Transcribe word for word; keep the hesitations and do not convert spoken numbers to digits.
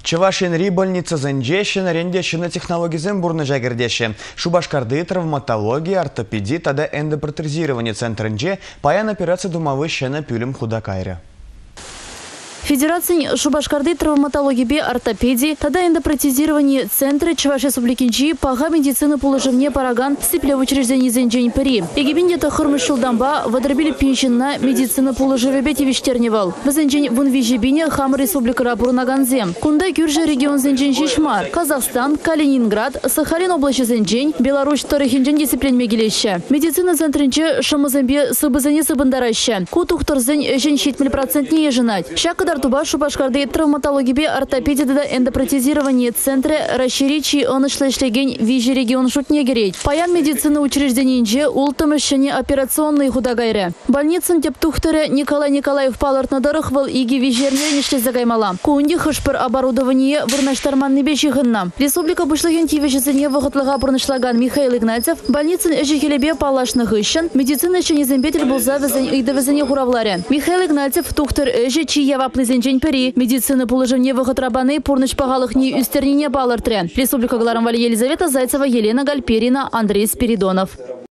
Чувашинри больница зендеші, нарендеші технологии зембурны жагердеші. Шубашкарды травматология, ортопедия, тада эндопротезирование центрынже паян операция думавы шена пюлем худакайря. Федерация Шубашкарды травматологии бе ортопедии, тогда эндопротезирование центра Чуваш Республикинчи, пага медицины положивне параган степля в учреждении зенджень пери. Егибинде-то хормышшылдамба водробили пенщина медицины положиве бети виштерневал. В зенджень вон вижебине хам республика Рапурнаганзем. Кунда кюрже регион зенджень Шишмар, Казахстан, Калининград, Сахалин область зенджень, Беларусь вторых-инджень дисциплин мегилеща. Медицина центринче шамазембе сыбызани сыбындараща. Кутух торзень женщитмель процентнее женать. Шакадар Туба Шубашкарды травматологии бе ортопедии да эндопротезирование центра расширичи он шлешлеген вижи регион шутнегерей. Паян медицины учреждений ултамышчане операционные худагайры. Больницын тептухтыры Николай Николаев палартнадарых вал иги вижернер нешле загаймала. Кунди хышпыр оборудование вырнаштарманны бешихынна. Республика бышлыген тивешесене вахытлыга бурнышлаган Михаил Игнатьев больницын эжихелебе палашных ищен медицина ченезембетель булза везен идовезене хуравларе. Михаил Игнатьев тухтыр эжи чияваплы зенджень пери. Медицина положивне выход рабаны порныч пагалых не устернине балартре. Республика Гларамвали Елизавета Зайцева, Елена Гальперина, Андрей Спиридонов.